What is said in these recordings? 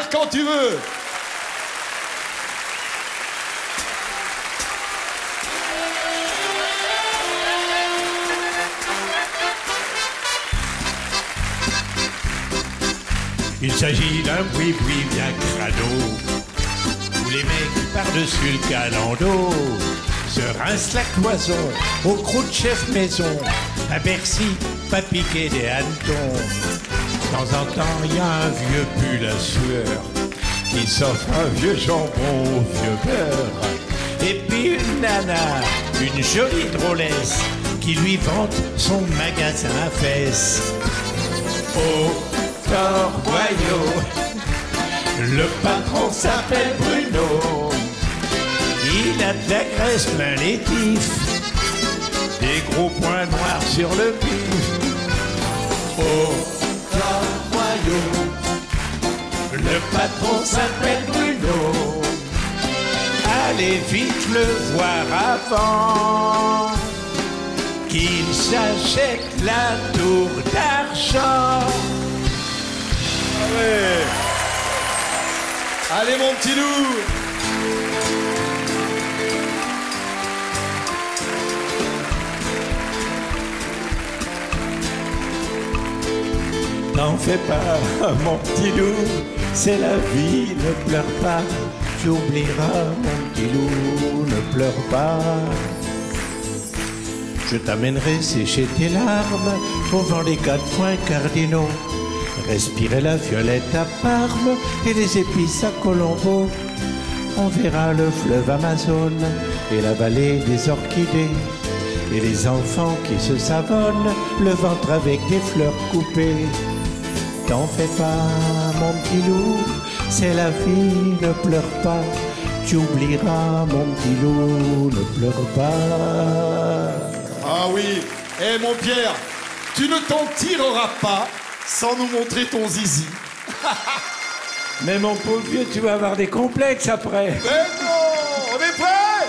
quand tu veux. Il s'agit d'un boui-boui bien crado, où les mecs par-dessus le calando se rincent la cloison au croc de chef maison. À Bercy, pas piquer des hannetons. De temps en temps, il y a un vieux pull à sueur qui s'offre un vieux jambon au vieux beurre. Et puis une nana, une jolie drôlesse, qui lui vante son magasin à fesses. Au Port Royaux, le patron s'appelle Bruno. Il a de la graisse plein les tifs, des gros points noirs sur le pif. Au Port Royaux, le patron s'appelle Bruno. Allez vite le voir avant qu'il s'achète la tour d'argent. Allez. Allez mon petit loup. N'en fais pas, mon petit loup, c'est la vie, ne pleure pas. Tu oublieras, mon petit loup, ne pleure pas. Je t'amènerai sécher tes larmes au vent des 4 points cardinaux. Respirer la violette à Parme et les épices à Colombo. On verra le fleuve Amazon et la vallée des orchidées. Et les enfants qui se savonnent le ventre avec des fleurs coupées. T'en fais pas, mon petit loup, c'est la vie, ne pleure pas. Tu oublieras, mon petit loup, ne pleure pas. Ah oui. Eh mon Pierre, tu ne t'en tireras pas sans nous montrer ton zizi. Mais mon pauvre vieux, tu vas avoir des complexes après. Mais non, on est prêts?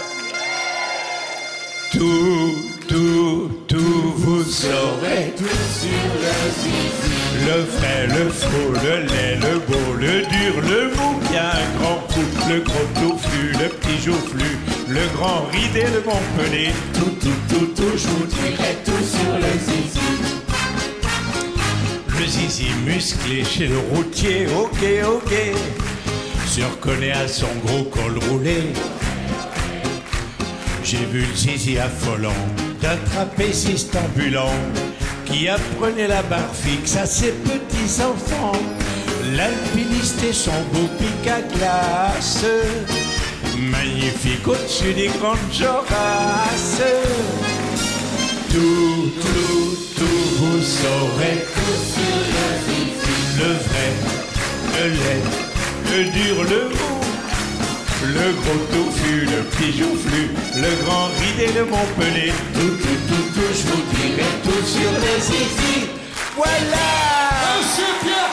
Tout, vous saurez. Tout sur le zizi. Le vrai, le faux, le laid, le beau, le dur, le mou, bien grand coup, le gros touffu, le petit joufflu, le grand ridé, le Montpellier. Tout, je vous dirai tout sur le zizi. Le zizi musclé chez le routier, ok, se reconnaît à son gros col roulé. J'ai vu le zizi affolant d'un trapéziste ambulant qui apprenait la barre fixe à ses petits enfants. L'alpiniste et son beau pic à glace, magnifique au-dessus des grandes jorasses. Tout, vous saurez. Tout sur le zizi. Le vrai, le laid, le dur, le mou, le gros touffu, le petit joufflu, le grand ridé, le Montpellier. Tout, je vous dirai tout sur le zizi. Voilà! Monsieur Pierre